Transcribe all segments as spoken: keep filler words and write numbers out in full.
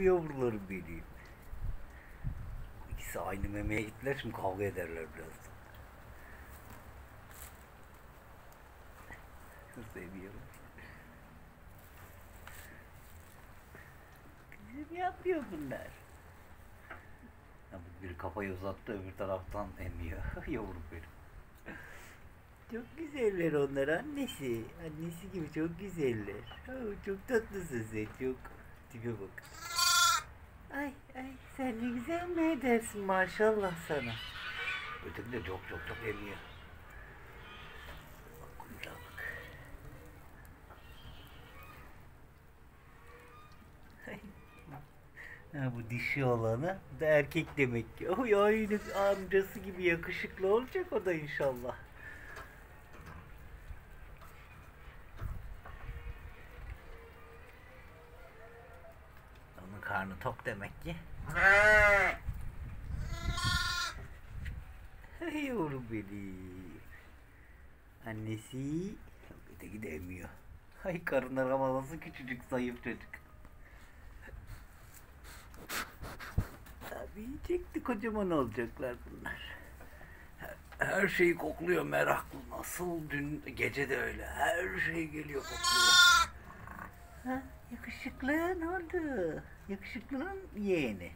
yavrularım benim. İkisi aynı memeye gittiler, şimdi kavga ederler birazdan. Seviyorum. Kızım yapıyor bunlar. Ya biri kafayı uzattı, öbür taraftan emiyor. Yavrum benim. Çok güzeller onlar, annesi. Annesi gibi çok güzeller. Oh, çok tatlısın sen, çok. Tipe bak. Ay ay, sen ne güzel mi edersin maşallah sana. Öteki de çok çok çok emiyor. Bak kuyruğa bak. Ha, bu dişi olanı da erkek demek ki. Oy, aynı amcası gibi yakışıklı olacak o da inşallah. Onun karnı tok demek ki. Hey yavrum benim. Annesi öteki de emiyor. Ay, karınlar ama nasıl küçücük zayıf çocuk. Tabii yiyecekti, kocaman olacaklar bunlar. Her şeyi kokluyor meraklı. Nasıl dün gece de öyle. Her şey geliyor kokluyor. Ha, yakışıklı ne oldu? Yakışıklının yeğeni.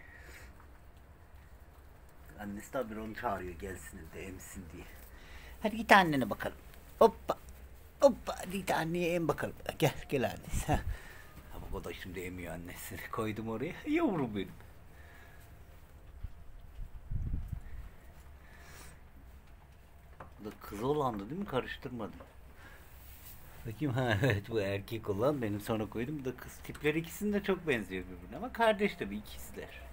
Annesi tabi onu çağırıyor gelsin de emsin diye. Hadi git annene bakalım. Hoppa. Hoppa, hadi git anneye em bakalım. Gel gel annesi. Ha. Bak o da şimdi emiyor annesini. Koydum oraya. Yavrum benim. Bu da kız olandı değil mi? Karıştırmadım. Bakayım, ha evet, bu erkek olan benim sonra koydum. Bu da kız. Tipleri ikisinin de çok benziyor birbirine ama kardeş tabii, ikizler.